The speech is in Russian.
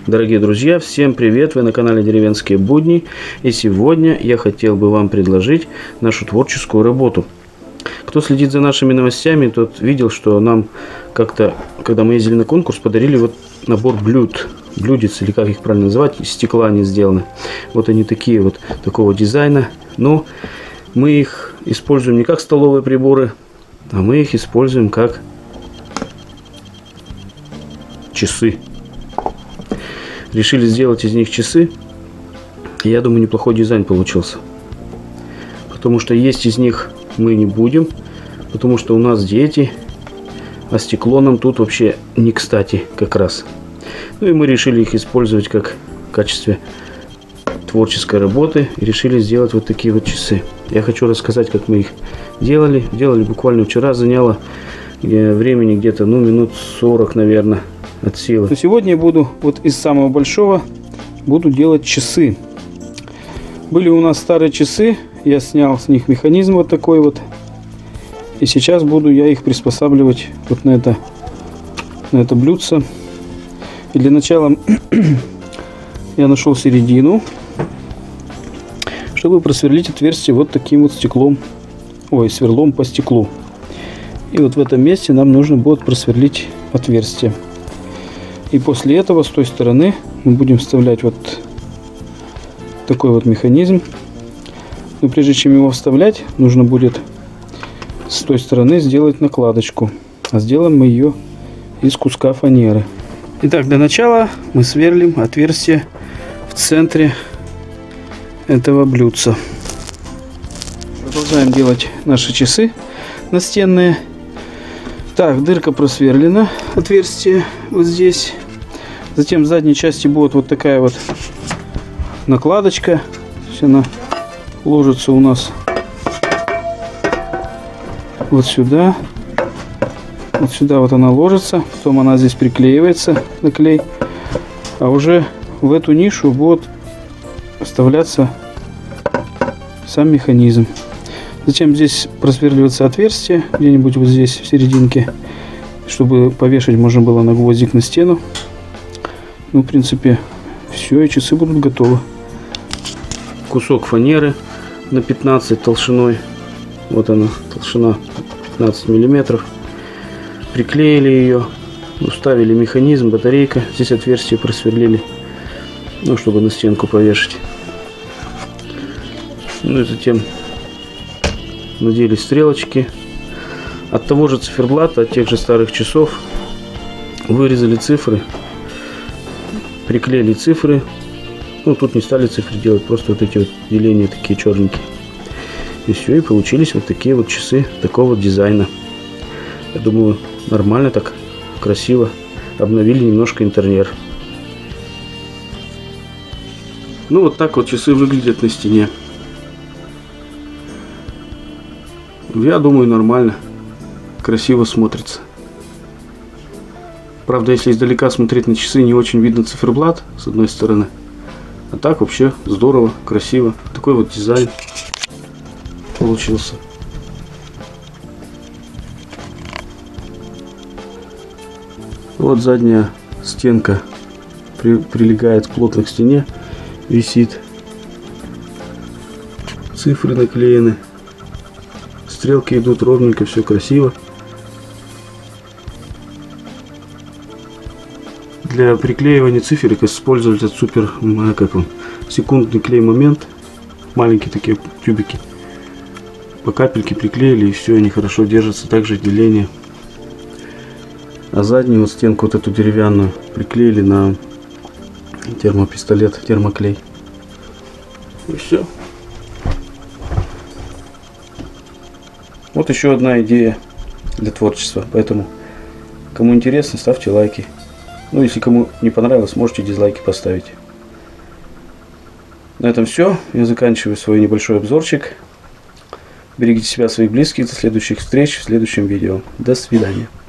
Дорогие друзья, всем привет! Вы на канале Деревенские будни. И сегодня я хотел бы вам предложить нашу творческую работу. Кто следит за нашими новостями, тот видел, что нам как-то, когда мы ездили на конкурс, подарили вот набор блюдец, или как их правильно называть, из стекла они сделаны. Вот они такие вот, такого дизайна. Но мы их используем не как столовые приборы, а мы их используем как часы. Решили сделать из них часы. Я думаю, неплохой дизайн получился. Потому что есть из них мы не будем. Потому что у нас дети. А стекло нам тут вообще не кстати как раз. Ну и мы решили их использовать как в качестве творческой работы. И решили сделать вот такие вот часы. Я хочу рассказать, как мы их делали. Делали буквально вчера. Заняло времени где-то, ну, минут 40, наверное. От силы. Но сегодня я буду вот из самого большого буду делать часы. Были у нас старые часы, я снял с них механизм вот такой вот, и сейчас буду я их приспосабливать вот на это блюдце. И для начала я нашел середину, чтобы просверлить отверстие вот таким вот сверлом по стеклу. И вот в этом месте нам нужно будет просверлить отверстие. И после этого с той стороны мы будем вставлять вот такой вот механизм. Но прежде чем его вставлять, нужно будет с той стороны сделать накладочку. А сделаем мы ее из куска фанеры. Итак, для начала мы сверлим отверстие в центре этого блюдца. Продолжаем делать наши часы настенные. Так, дырка просверлена, отверстие вот здесь. Затем в задней части будет вот такая вот накладочка. Она ложится у нас вот сюда. Вот сюда вот она ложится. Потом она здесь приклеивается на клей. А уже в эту нишу будет вставляться сам механизм. Затем здесь просверливается отверстие, где-нибудь вот здесь, в серединке, чтобы повешать можно было на гвоздик на стену. Ну, в принципе, все, и часы будут готовы. Кусок фанеры на 15 толщиной. Вот она, толщина 15 миллиметров. Приклеили ее, уставили механизм, батарейка. Здесь отверстие просверлили, ну, чтобы на стенку повешать. Ну и затем надели стрелочки. От того же циферблата, от тех же старых часов, вырезали цифры, приклеили цифры. Ну, тут не стали цифры делать, просто вот эти вот деления такие черненькие. И все, и получились вот такие вот часы такого вот дизайна. Я думаю, нормально так, красиво. Обновили немножко интерьер. Ну, вот так вот часы выглядят на стене. Я думаю, нормально, красиво смотрится. Правда, если издалека смотреть на часы, не очень видно циферблат с одной стороны. А так вообще здорово, красиво. Такой вот дизайн получился. Вот задняя стенка прилегает плотно к стене, висит. Цифры наклеены. Стрелки идут ровненько, все красиво. Для приклеивания циферок использовать этот супер, секундный клей момент. Маленькие такие тюбики. По капельке приклеили, и все, они хорошо держатся. Также деление. А заднюю вот стенку, вот эту деревянную, приклеили на термопистолет, термоклей. И все. Вот еще одна идея для творчества. Поэтому, кому интересно, ставьте лайки. Ну, если кому не понравилось, можете дизлайки поставить. На этом все. Я заканчиваю свой небольшой обзорчик. Берегите себя, своих близких. До следующих встреч в следующем видео. До свидания.